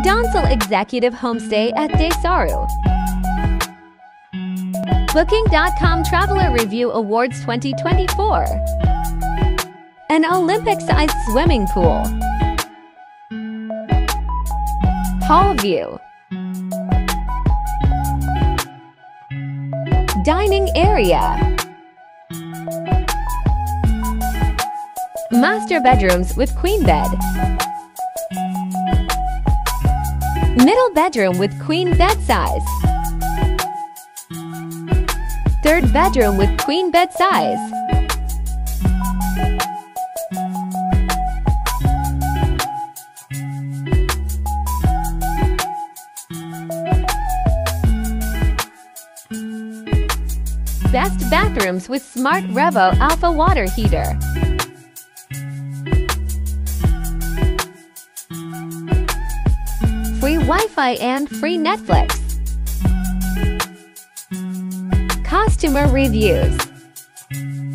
Dhancell Executive Homestay at Desaru. Booking.com Traveler Review Awards 2024. An Olympic-sized swimming pool. Hall view. Dining area. Master bedrooms with queen bed. Middle bedroom with queen bed size. Third bedroom with queen bed size. Best bathrooms with smart Revo Alpha water heater. Free Wi-Fi and free Netflix. Customer reviews.